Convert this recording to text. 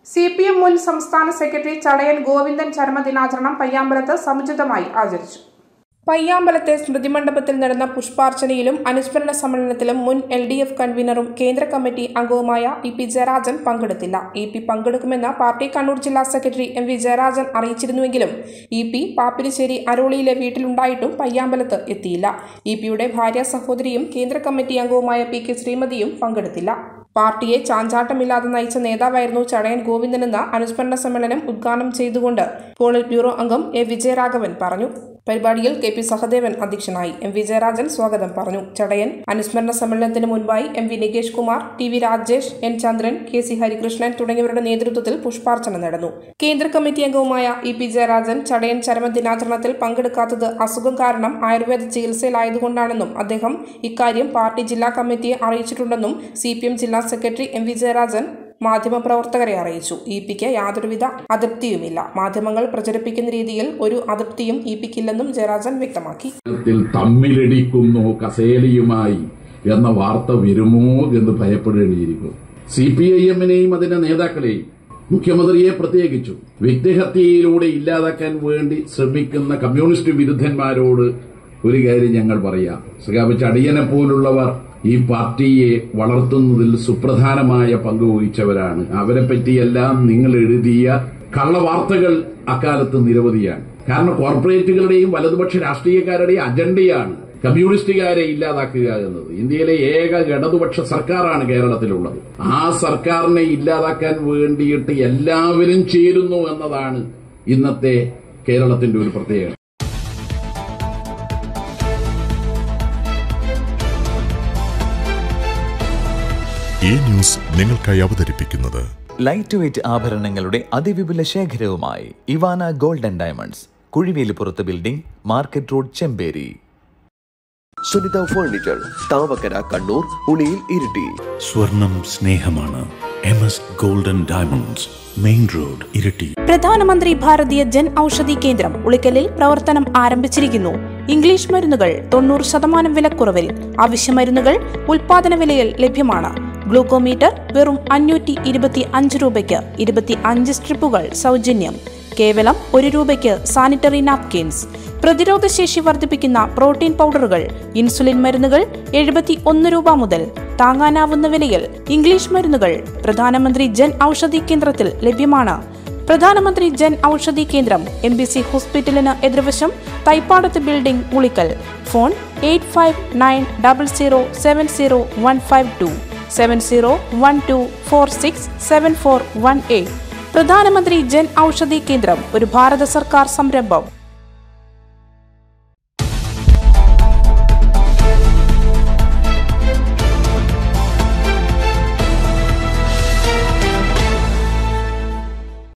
CPM മുൻ സംസ്ഥാന secretary Chadayan Govindan ചരമദിനാചരണം പയ്യാമ്പലത്ത് സമുചിതമായി ആചരിച്ചു. പയ്യാമ്പലത്തെ സ്മൃതിമണ്ഡപത്തിൽ നടന്ന പുഷ്പാർച്ചനയിലും അനുസ്മരണ സമ്മേളനത്തിലും മുൻ LDF കൺവീനറും കേന്ദ്ര കമ്മിറ്റി അംഗവുമായ EP ജയരാജൻ പങ്കെടുത്തില്ല. EP പങ്കെടുക്കുമെന്ന് പാർട്ടി കണ്ണൂർ ജില്ലാ സെക്രട്ടറി MV ജയരാജൻ അറിയിച്ചിരുന്നുവെങ്കിലും EP പാപ്പിനിശ്ശേരി അരോളിയിലെ വീട്ടിലുണ്ടായിട്ടും പയ്യാമ്പലത്ത് എത്തിയില്ല. EP-യുടെ ഭാര്യ സഹോദരിയും കേന്ദ്ര കമ്മിറ്റി അംഗവുമായ PK ശ്രീമതിയും പങ്കെടുത്തില്ല. പാർട്ടിയെ ചാഞ്ചാട്ടമില്ലാതെ നയിച്ച നേതാവായിരുന്നു ചടയൻ ഗോവിന്ദനെന്ന് അനുസ്മരണ സമ്മേളനം ഉദ്ഘാടനം ചെയ്തുകൊണ്ട് പോളിറ്റ് ബ്യൂറോ അംഗം A വിജയരാഘവൻ പറഞ്ഞു. പരിപാടിയിൽ KP സഹദേവൻ അധ്യക്ഷനായി. MV ജയരാജൻ സ്വാഗതം പറഞ്ഞു. ചടയൻ അനുസ്മരണ സമ്മേളനത്തിന് മുൻപായി MV Nikesh Kumar, TV Rajesh, N ചന്ദ്രൻ, KC ഹരികൃഷ്ണൻ തുടങ്ങിയവരുടെ നേതൃത്വത്തിൽ പുഷ്പാർച്ചന നടന്നു. കേന്ദ്ര കമ്മിറ്റി അംഗവുമായ EP ജയരാജൻ ചടയൻ ചരമദിനാചരണത്തിൽ പങ്കെടുക്കാത്തത് അസുഖം കാരണം ആയുർവേദ ചികിത്സയിലായതുകൊണ്ടാണെന്നും അദ്ദേഹം ഇക്കാര്യം പാർട്ടി ജില്ലാ കമ്മിറ്റിയെ അറിയിച്ചിട്ടുണ്ടെന്നും CPM ജില്ലാ സെക്രട്ടറി MV ജയരാജൻ മാധ്യമപ്രവർത്തകരെ അറിയിച്ചു. EP-ക്ക് യാതൊരുവിധ അതൃപ്തിയുമില്ല. മാധ്യമങ്ങൾ പ്രചരിപ്പിക്കുന്ന രീതിയിൽ ഒരു അതൃപ്തിയും EP-ക്കില്ലെന്നും ജയരാജൻ വ്യക്തമാക്കി. തമ്മിലടിക്കുന്നു കസേലയുമായി എന്ന വാർത്ത വരുമോ എന്ന് ഭയപ്പെടേണ്ടിയിരിക്കും. CPIM-നെയും അതിന്റെ നേതാക്കളെയും മുഖ്യമന്ത്രിയെ പ്രത്യേകിച്ചു വ്യക്തിഹത്യയിലൂടെ ഇല്ലാതാക്കാൻ വേണ്ടി ശ്രമിക്കുന്ന കമ്മ്യൂണിസ്റ്റ് വിരുദ്ധന്മാരോട് ഒരു കാര്യം ഞങ്ങൾ പറയാം. സഖാവ് ചടയനെ പോലുള്ളവർ ഈ പാർട്ടിയെ വളർത്തുന്നതിൽ സുപ്രധാനമായ പങ്ക് വഹിച്ചവരാണ്. അവരെ പറ്റിയെല്ലാം നിങ്ങൾ എഴുതിയ കള്ളവാർത്തകൾ അക്കാലത്ത് നിരവധിയാണ്. കാരണം കോർപ്പറേറ്റുകളുടെയും വലതുപക്ഷ രാഷ്ട്രീയക്കാരുടെയും അജണ്ടയാണ് കമ്മ്യൂണിസ്റ്റുകാരെ ഇല്ലാതാക്കുക എന്നത്. ഇന്ത്യയിലെ ഏക ഇടതുപക്ഷ സർക്കാരാണ് കേരളത്തിലുള്ളത്. ആ സർക്കാരിനെ ഇല്ലാതാക്കാൻ വേണ്ടിയിട്ട് എല്ലാവരും ചേരുന്നു എന്നതാണ് ഇന്നത്തെ കേരളത്തിന്റെ ഒരു പ്രത്യേകത. ഈ ന്യൂസ് നിങ്ങൾക്കായി അവതരിപ്പിക്കുന്നത് ലൈറ്റ് വെയ്റ്റ് ആഭരണങ്ങളുടെ അതിവിപുല ശേഖരവുമായി Ivana gold and diamonds, Kuzhivelippurath building, market road, Chemperi. Sunitha furniture, Thavakkara, Kannur, Uliyil, Iritty. സ്വർണം സ്നേഹമാണ്. MS gold and diamonds, main road, Iritty. പ്രധാനമന്ത്രി ഭാരതീയ ജൻ ഔഷധി കേന്ദ്രം ഉളിക്കലിൽ പ്രവർത്തനം ആരംഭിച്ചിരിക്കുന്നു. ഇംഗ്ലീഷ് മരുന്നുകൾ 90% വിലക്കുറവിൽ. ആവശ്യ മരുന്നുകൾ ഉൽപാദന വിലയിൽ ലഭ്യമാണ്. ഗ്ലൂക്കോമീറ്റർ വെറും 525 രൂപയ്ക്ക് 25 സ്ട്രിപ്പുകൾ സൗജന്യം. കേവലം 1 രൂപയ്ക്ക് സാനിറ്ററി നാപ്കിൻസ്. പ്രതിരോധശേഷി വർദ്ധിപ്പിക്കുന്ന പ്രോട്ടീൻ പൗഡറുകൾ, ഇൻസുലിൻ മരുന്നുകൾ 71 രൂപ മുതൽ. താങ്ങാനാവുന്ന വിലയിൽ ഇംഗ്ലീഷ് മരുന്നുകൾ പ്രധാനമന്ത്രി ജൻ ഔഷധി കേന്ദ്രത്തിൽ ലഭ്യമാണ്. പ്രധാനമന്ത്രി ജൻ ഔഷധി കേന്ദ്രം MBC ഹോസ്പിറ്റലിന് എതിർവശം, തൈപ്പാടത്ത് ബിൽഡിംഗ്, ഉളിക്കൽ. ഫോൺ 8590070152 7012467418. പ്രധാനമന്ത്രി ജൻ ഔഷധി കേന്ദ്രം ഒരു ഭാരത സർക്കാർ സംരംഭം.